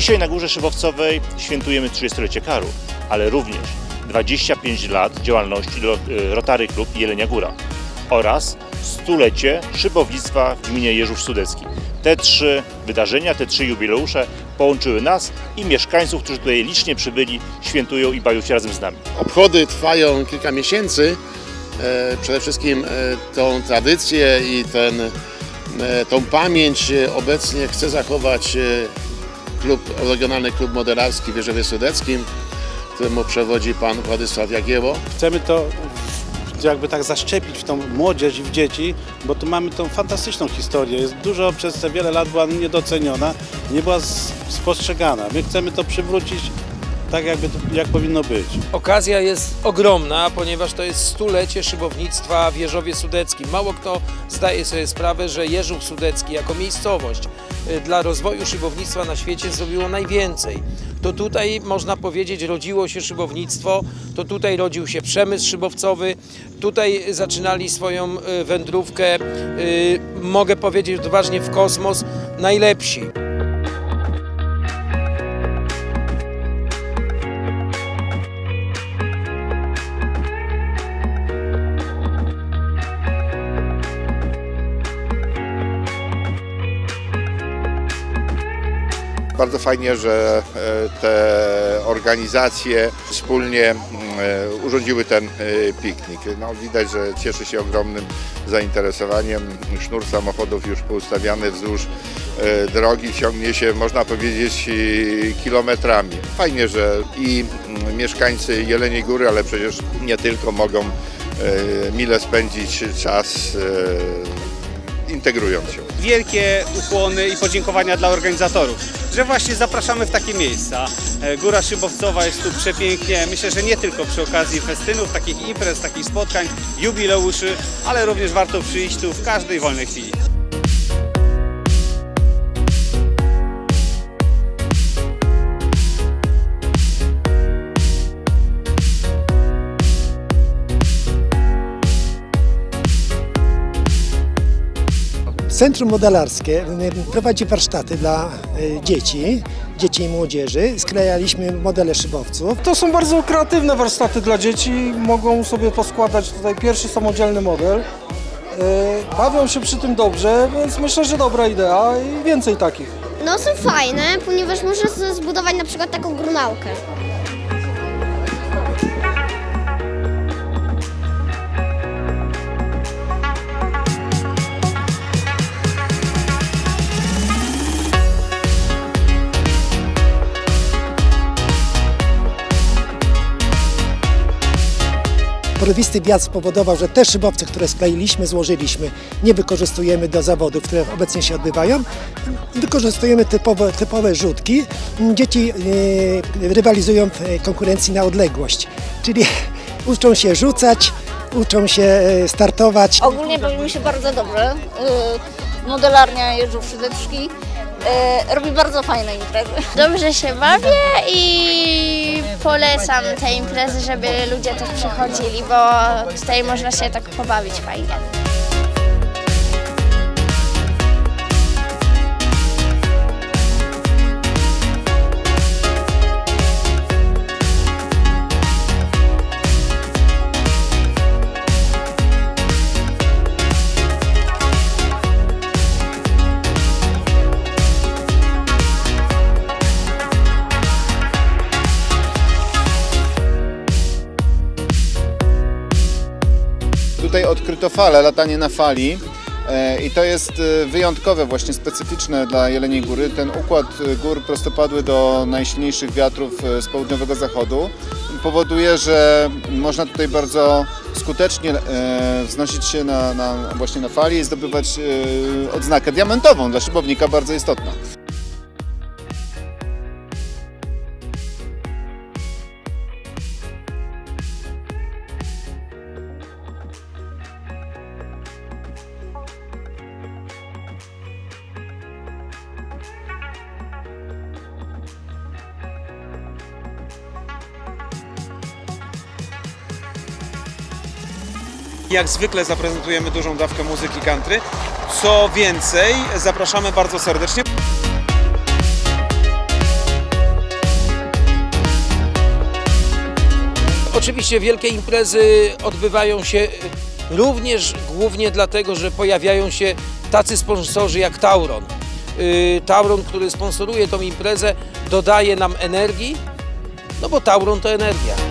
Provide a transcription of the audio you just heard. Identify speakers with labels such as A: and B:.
A: Dzisiaj na Górze Szybowcowej świętujemy 30-lecie KAR-u, ale również 25 lat działalności Rotary Klub Jelenia Góra oraz 100-lecie szybownictwa w gminie Jeżów Sudecki. Te trzy wydarzenia, te trzy jubileusze połączyły nas i mieszkańców, którzy tutaj licznie przybyli, świętują i bawią się razem z nami.
B: Obchody trwają kilka miesięcy. Przede wszystkim tą tradycję i tą pamięć obecnie chce zachować Regionalny Klub Modelarski w Jeżowie Sudeckim, któremu przewodzi pan Władysław Jagiełło.
C: Chcemy to jakby tak zaszczepić w tą młodzież i w dzieci, bo tu mamy tą fantastyczną historię. Jest dużo, przez te wiele lat była niedoceniona, nie była spostrzegana. My chcemy to przywrócić tak, jak powinno być.
D: Okazja jest ogromna, ponieważ to jest 100-lecie szybownictwa w Jeżowie Sudeckim. Mało kto zdaje sobie sprawę, że Jeżów Sudecki jako miejscowość dla rozwoju szybownictwa na świecie zrobiło najwięcej. To tutaj, można powiedzieć, rodziło się szybownictwo, to tutaj rodził się przemysł szybowcowy, tutaj zaczynali swoją wędrówkę, mogę powiedzieć odważnie, w kosmos najlepsi.
E: Bardzo fajnie, że te organizacje wspólnie urządziły ten piknik. No, widać, że cieszy się ogromnym zainteresowaniem. Sznur samochodów już poustawiany wzdłuż drogi ciągnie się, można powiedzieć, kilometrami. Fajnie, że i mieszkańcy Jeleniej Góry, ale przecież nie tylko, mogą mile spędzić czas integrując się.
F: Wielkie ukłony i podziękowania dla organizatorów, że właśnie zapraszamy w takie miejsca. Góra Szybowcowa jest tu przepięknie, myślę, że nie tylko przy okazji festynów, takich imprez, takich spotkań, jubileuszy, ale również warto przyjść tu w każdej wolnej chwili.
G: Centrum Modelarskie prowadzi warsztaty dla dzieci i młodzieży. Sklejaliśmy modele szybowców.
H: To są bardzo kreatywne warsztaty dla dzieci. Mogą sobie poskładać tutaj pierwszy samodzielny model. Bawią się przy tym dobrze, więc myślę, że dobra idea i więcej takich.
I: No są fajne, ponieważ można zbudować na przykład taką grunałkę.
G: Porywisty wiatr spowodował, że te szybowce, które skleiliśmy, złożyliśmy, nie wykorzystujemy do zawodów, które obecnie się odbywają. Wykorzystujemy typowe rzutki. Dzieci rywalizują w konkurencji na odległość, czyli uczą się rzucać, uczą się startować.
J: Ogólnie bawimy się bardzo dobrze. Modelarnia Jeżów Sudecki robi bardzo fajne imprezy.
I: Dobrze się bawię i polecam te imprezy, żeby ludzie też przychodzili, bo tutaj można się tak pobawić fajnie.
K: Tutaj odkryto falę, latanie na fali i to jest wyjątkowe, właśnie specyficzne dla Jeleniej Góry. Ten układ gór prostopadły do najsilniejszych wiatrów z południowego zachodu powoduje, że można tutaj bardzo skutecznie wznosić się właśnie na fali i zdobywać odznakę diamentową, dla szybownika bardzo istotna.
F: Jak zwykle zaprezentujemy dużą dawkę muzyki country. Co więcej, zapraszamy bardzo serdecznie.
D: Oczywiście wielkie imprezy odbywają się również głównie dlatego, że pojawiają się tacy sponsorzy jak Tauron. Tauron, który sponsoruje tą imprezę, dodaje nam energii, no bo Tauron to energia.